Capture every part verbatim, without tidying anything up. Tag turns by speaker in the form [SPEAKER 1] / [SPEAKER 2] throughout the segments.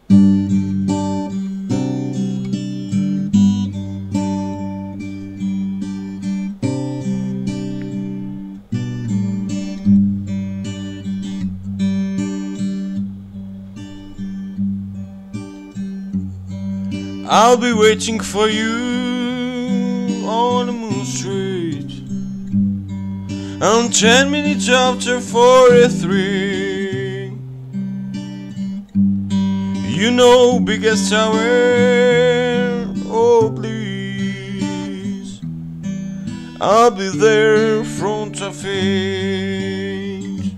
[SPEAKER 1] I'll be waiting for you on the Moon Street on ten minutes after forty-three. You know, biggest tower, oh please, I'll be there front of it.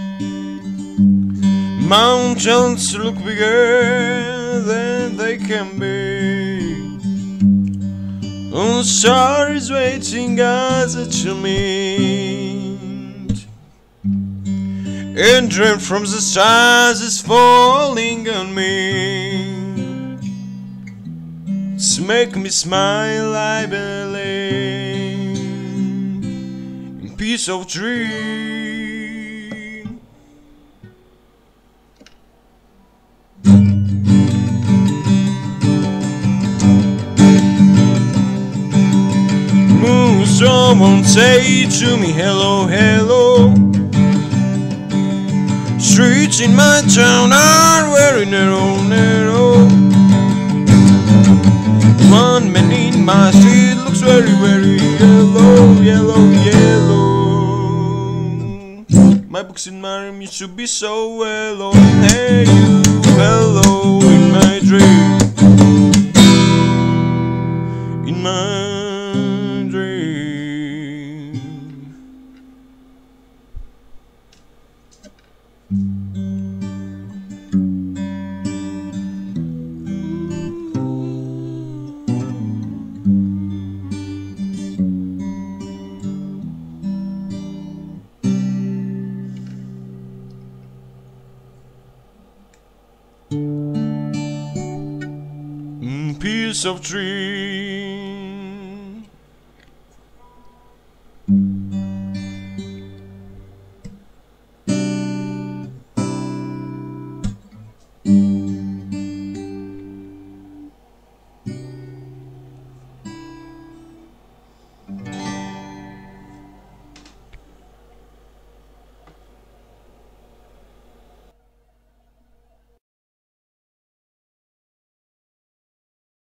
[SPEAKER 1] Mountains look bigger than they can be. A star is waiting as to meet, and dream from the stars is falling on me. It's make me smile, I believe, in piece of dream. Someone say to me, hello, hello. Streets in my town are very narrow, narrow. One man in my street looks very, very yellow, yellow, yellow. My books in my room used to be so well. Hey you, hello, in my dream, in my piece of tree.